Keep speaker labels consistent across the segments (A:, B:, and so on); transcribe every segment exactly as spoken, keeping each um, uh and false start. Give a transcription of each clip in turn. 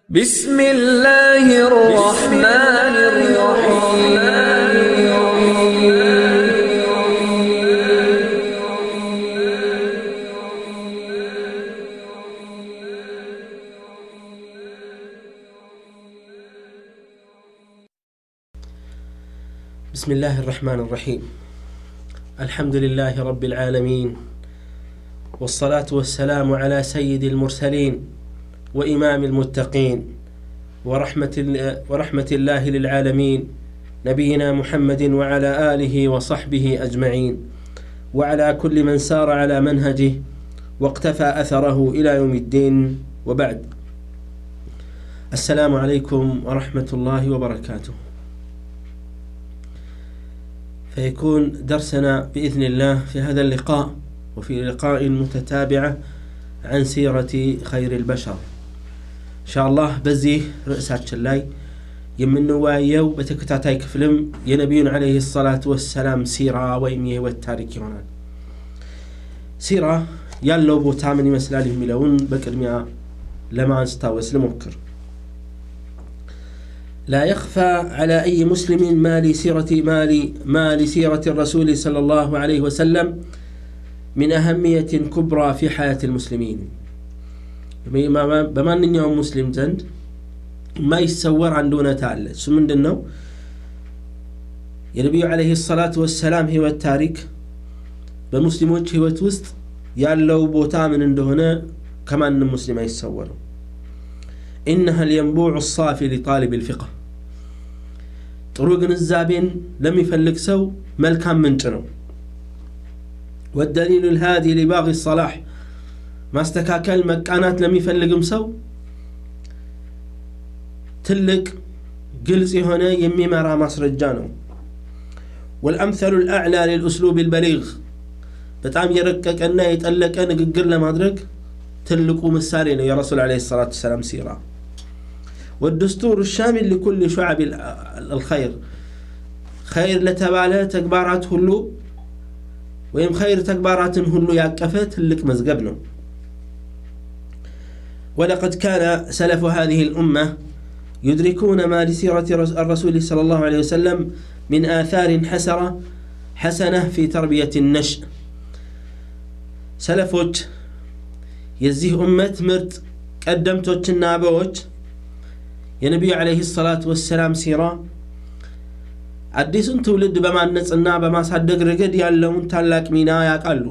A: بسم الله الرحمن الرحيم
B: بسم الله الرحمن الرحيم الحمد لله رب العالمين والصلاة والسلام على سيد المرسلين وإمام المتقين ورحمة, ورحمة الله للعالمين نبينا محمد وعلى آله وصحبه أجمعين وعلى كل من سار على منهجه واقتفى أثره إلى يوم الدين وبعد. السلام عليكم ورحمة الله وبركاته. فيكون درسنا بإذن الله في هذا اللقاء وفي لقاء متتابعة عن سيرة خير البشر إن شاء الله. بزي رئيسات اللاي يمنوايو بتكتاتاي كفلم ينبيون عليه الصلاة والسلام سيرة ويميه والتاريخ هنا سيرة يالو بوتامني مسلالي ملون بكرميا لما نستاوس لمكر. لا يخفى على أي مسلم ما لسيرة ما ما لسيرة الرسول صلى الله عليه وسلم من أهمية كبرى في حياة المسلمين. بمان يوم مسلم زند ما يتصور عن دون تعالى سمن دنو النبي عليه الصلاة والسلام هو التاريخ بمسلمون هو توست يالو بوتا من هنا كمان المسلم يتصور. إنها الينبوع الصافي لطالب الفقه. طرق الزابين لم يفلك سو ملكام من جنو. والدليل الهادي لباغي الصلاح ما استكاكل مكانات لم يفلق مسو تلق قلسي هنا يمي مرا مصر الجانو. والأمثل الأعلى للأسلوب البليغ بتعام يركك أنه يتألك أنا قل لما أدرك تلقوا مسالين يا رسول عليه الصلاة والسلام سيرة. والدستور الشامل لكل شعب الخير خير لتباله تكبارات هلو ويم خير تكبارات هلو ياكفت لك مزقبنا. ولقد كان سلف هذه الأمة يدركون ما لسيرة الرسول صلى الله عليه وسلم من آثار حسرة حسنة في تربية النشء. سلفوج يزيه أمة مرت قدمتوش النابوش يا نبي عليه الصلاة والسلام سيرة عديسون تولد بما نصنا بما صدق رقد يالون تالاك مينا يقالو.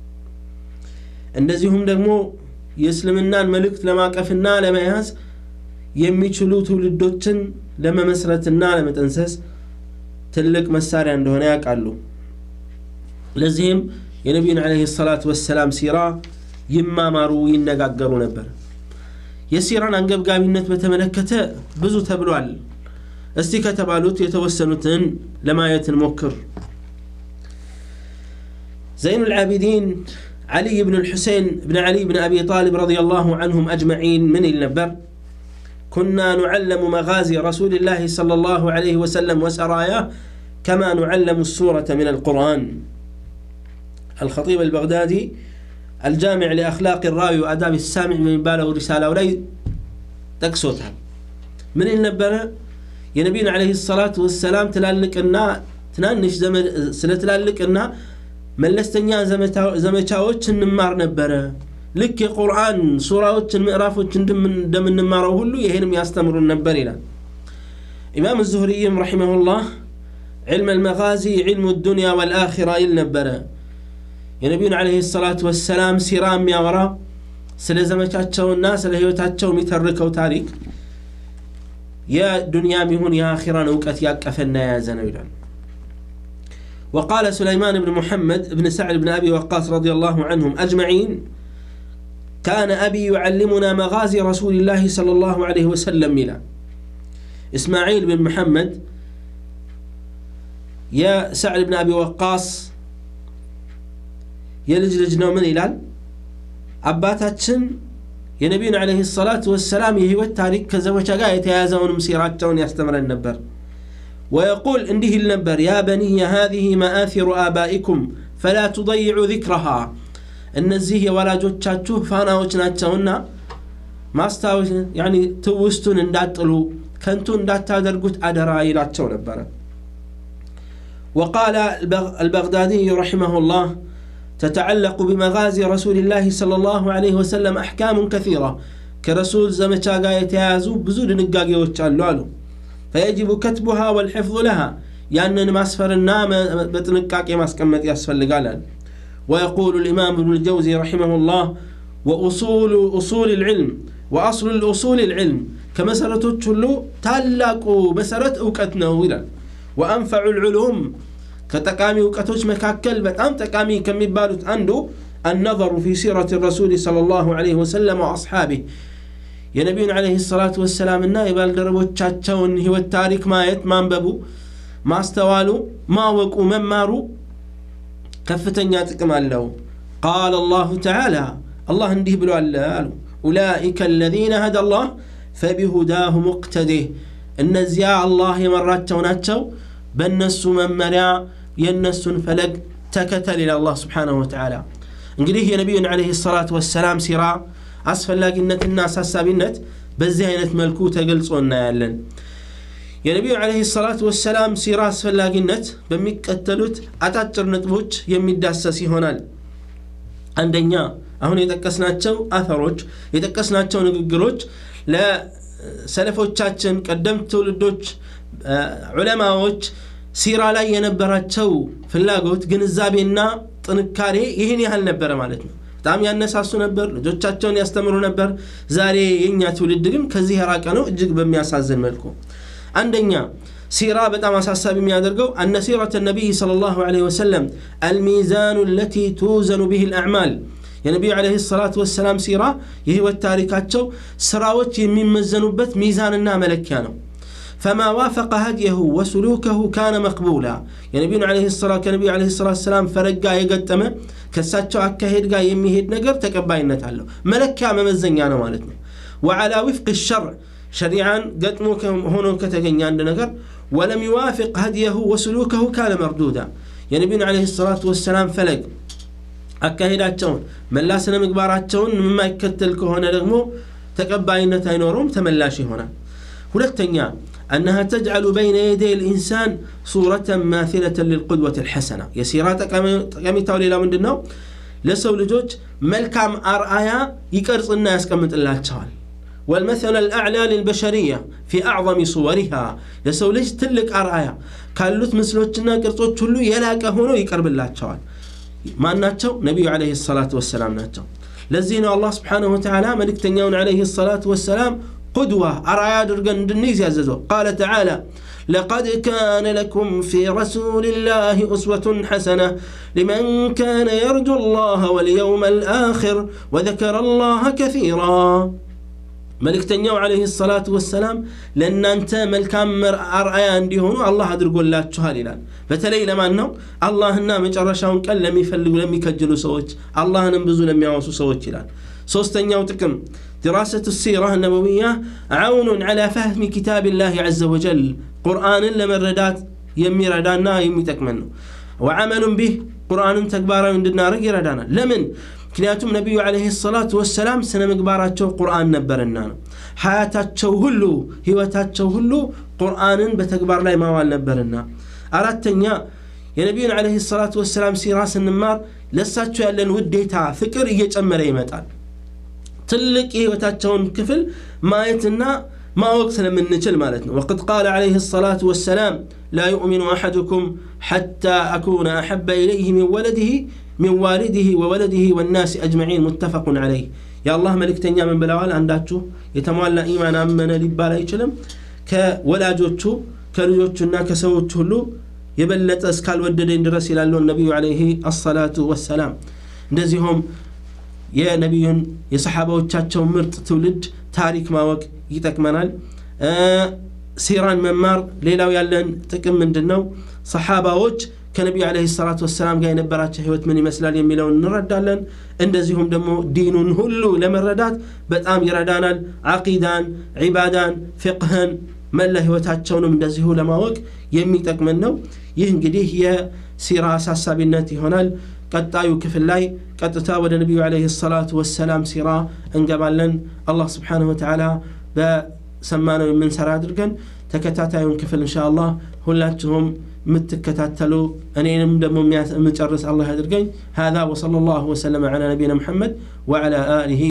B: እንደዚሁም ደግሞ የእስልምናን መልእክት ለማቀፍና ለመያዝ የሚችሉ ትውልዶችን ለመመስረትና ለመጠንሰስ ትልቅ መሳሪያ እንደሆነ ያቃሉ። ለዚህም የነብዩን አለይሂ ሰላቱ ወሰለም ሲራ ይማማሩ ይነጋገሩ ነበር። የሲራን አንገብጋቢነት በተመለከተ ብዙ ተብሏል። እስቲ ከተባሉት የተወሰኑትን ለማየት እንሞክር። زين العابدين علي بن الحسين بن علي بن أبي طالب رضي الله عنهم أجمعين من النبر كنا نعلم مغازي رسول الله صلى الله عليه وسلم وسراياه كما نعلم السورة من القرآن. الخطيب البغدادي الجامع لأخلاق الراوي وآداب السامع من باله رسالة ولي تكسوتها من النبرة يا نبينا عليه الصلاة والسلام تلالك أننا تنانش سنة تلالك أننا ملستنيا زمتاوش نمار نبرة لك قرآن سوراوش مئرافوش دم نماره هلو يهنم يستمر النبرنا. إمام الزهري رحمه الله علم المغازي علم الدنيا والآخرة النبرة يا نبينا عليه الصلاة والسلام سيرام يا ورا سلا زمتاتشو الناس سلا هيوتاتشو ميتركو تاريخ يا دنيا مهون يا آخرة نوكت يا كفنا يا زنويلان. وقال سليمان بن محمد بن سعد بن أبي وقاص رضي الله عنهم أجمعين كان أبي يعلمنا مغازي رسول الله صلى الله عليه وسلم ملا. إسماعيل بن محمد يا سعد بن أبي وقاص يلجلجنا من إلال أباتاتشن يا نبينا عليه الصلاة والسلام يهوى التاريخ كزوجة يتيازون مسيراتهم يستمر النبر ويقول انده النبر يا بني هذه مآثر آبائكم فلا تضيعوا ذكرها النزيه ولا جوتشاتشو فانا وجناتشونا ማስታወስ يعني ትውስቱን እንዳጥሉ ከንቱ እንዳታደርጉት አደራ ይላቸው ነበር وقال البغدادي رحمه الله تتعلق بمغازي رسول الله صلى الله عليه وسلم أحكام كثيرة كرسول زمچا ጋር የተያዙ ብዙ ድንጋጌዎች አሉ አሉ فيجب كتبها والحفظ لها ያንን ማስፈርና በጥንቃቄ ማስቀመጥ ያስፈልጋል ويقول الإمام ابن الجوزي رحمه الله وأصول أصول العلم وأصل الأصول العلم كمسرتوች ሁሉ ታላቁ መሰረት ዕውቀት ነው ይላል وأنفع العلوم كتقامي وقتوች መካከል በጣም ጠቃሚ ከሚባሉት አንዱ النظر في سيرة الرسول صلى الله عليه وسلم وأصحابه يا نبي عليه الصلاة والسلام እና የባልደረቦቻቸውን ህይወት ታሪክ ማየት ማንበቡ ማስተዋሉ ማወቁ መማሩ ከፍተኛ ጥቅም አለው قال الله تعالى الله እንዲህ ብሏል አሉ أولئك الذين هدى الله فبهداه مقتده እነዚያ አላህ የመራቸው ናቸው በእነሱ መመሪያ የነሱን ፈለግ ተከተል ኢላ አላህ Subhanahu Wa Ta'ala እንግዲህ የነብዩን አለይሂ ሰላቱ ወሰላም ሲራ አስፈላጊነትና አሳሳቢነት በዚህ አይነት መልኩ ተገልጾ እናያለን የነብዩ አለይሂ ሰላቱ ወሰላም ሲራ አስፈላጊነት በሚከተሉት አጣጭር ነጥቦች የሚዳሰስ ይሆናል አንደኛ አሁን የጠቀስናቸው አثሮች የጠቀስናቸው ንግግሮች ለሰለፎቻችን ቀደምት ትውልዶች ዑለማዎች ሲራ ላይ የነበራቸው ፍላጎት ግንዛቤና ጥንካሬ ይሄን ያህል ነበር ማለት ነው በጣም ያነሳሱ ነበር ልጆቻቸውን ያስተምሩ ነበር ዛሬ የኛ ትውልድ ግን ከዚህ ያራቀ ነው እጅግ በሚያሳዝን መልኩ አንደኛ ሲራ በጣም አሳሳቢ የሚያደርገው أن سيرة النبي صلى الله عليه وسلم الميزان التي توزن به الأعمال يا نبي عليه الصلاة والسلام سيرة يهو التاريخاتشو سراوات يميزنوبت ميزاننا ملكيا ነው فما وافق هديه وسلوكه كان مقبولا يا نبي عليه الصلاة كنبي عليه الصلاة والسلام فرقا يقدمه كساتشو አካሄድ ጋር የሚሄድ ነገር ተቀባይነት አለው መለኪያ መመዘኛ ነው ማለት ነው وعلى وفق الشرع شريعا قدمو ሆኖ ከተገኘ አንድ ነገር ولم يوافق هديه وسلوكه كان مردودا يا نبي عليه الصلاة والسلام فلق አካሄዳቸውን መላስነ ምግባራቸውን የማይከተል ከሆነ ደግሞ ተቀባይነት አይኖርም ተመላሽ ይሆናል ሁለተኛ أنها تجعل بين يدي الإنسان صورة ماثلة للقدوة الحسنة يسيرات قميتها ليلا من دنو لسو لجوج ملكام أرآيا يكرس الناس كمت الله تعالى والمثل الأعلى للبشرية في أعظم صورها لسو لج تلك أرآيا كالوت مثلوتنا كرسوت كله يلاك هنا يكرب الله تعالى ما ناتشو نبي عليه الصلاة والسلام ناتشو لزينا الله سبحانه وتعالى ملك تنيون عليه الصلاة والسلام قدوة أرآيا درقن دنيز يعززو قال تعالى لقد كان لكم في رسول الله أسوة حسنة لمن كان يرجو الله واليوم الآخر وذكر الله كثيرا ملك تنيو عليه الصلاة والسلام لأن أنت ملكام أرآيا عندهون الله أدرقوا الله تشهالي فتلي لما أنه الله النام جرشاون كان لم يفلقوا لم يكجلوا سوج الله ننبزوا لم يعوصوا سوج سوستن يوتكم دراسة السيرة النبوية عون على فهم كتاب الله عز وجل قرآن لما الردات يمي ردانا يمي تكمنه وعمل به قرآن تكبارا من النار ردانا لمن كنياتم نبي عليه الصلاة والسلام سنة مقبارات قرآن نبرنا حياتات هلو هواتات هلو قرآن بتكبار لا موال نبرنا أردت يا نبي عليه الصلاة والسلام سيراس النمار لساتشو يالن وديتا فكر يجمر يمتال تلك هواتاتشون كفل ما يتنا ما وقت من نجل مالتنا وقد قال عليه الصلاة والسلام لا يؤمن أحدكم حتى أكون أحب إليه من ولده من والده وولده والناس أجمعين متفق عليه يا الله ملك تنيا من بلاوال عنداتشو يتموالى إيمان أمنا لبالا يشلم كولاجوتشو كالجوتشنا كسوتشو له يبلت أسكال وددين درس إلى النبي عليه الصلاة والسلام نزيهم يا نبي يا صحابة وتشاتشو مرت تولد تاريخ ماوك يتكمنال آه سيران ممار ليلا ويالن تكم من دنو صحابة وج كنبي عليه الصلاة والسلام جاي نبرات هوت من مسلال يميلون نردالن اندزيهم دمو دينون هلو لمردات بتام يردانال عقيدان عبادان فقهن مله هوتاتشون اندزيه لماوك يمي تكمنو ይህ እንግዲህ የሲራ አሳሳቢነት ይሆናል ቀጣዩ ክፍል ላይ ቀጥታ ወደ ነብዩ አለይሂ ሰላቱ ወሰላም ሲራ እንገባለን አላህ Subhanahu Wa Ta'ala በሰማነው የምንሰራ አድርገን ተከታታዩን ክፍል ኢንሻአላህ ሁላችሁም ምትከታተሉ እኔንም ደግሞ መጨረስ አላህ ያድርገኝ هذا وصلى الله وسلم على نبينا محمد وعلى آله